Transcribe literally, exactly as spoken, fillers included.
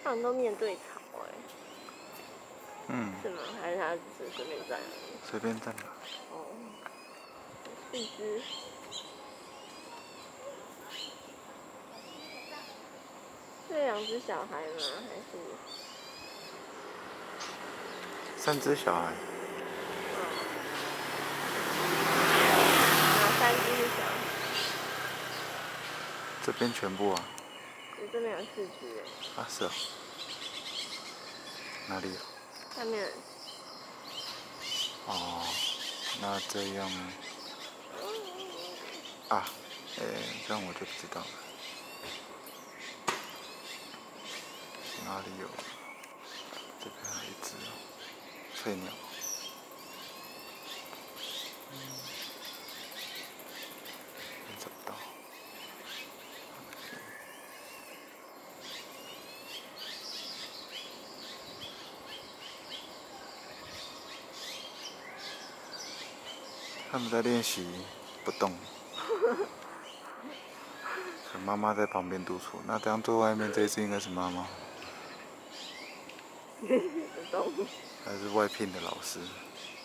他们都面对草哎、欸。 嗯。 是吗？还是他只是随便站而已？ 随便站吧。 哦。四只。这两只小孩吗？还是？ 三只小孩。 哦。哪三只是小孩？ 这边全部啊。 我这边有四只哎。 啊，是啊。哪里有？ 下面。 哦，那这样啊，哎、欸，这样我就不知道了。哪里有？这边还有一只哦，翠鸟。嗯，也找不到。他们在练习不动。妈妈在旁边督促，那这样坐外面这一只应该是妈妈。 不动。 还是外聘的老师。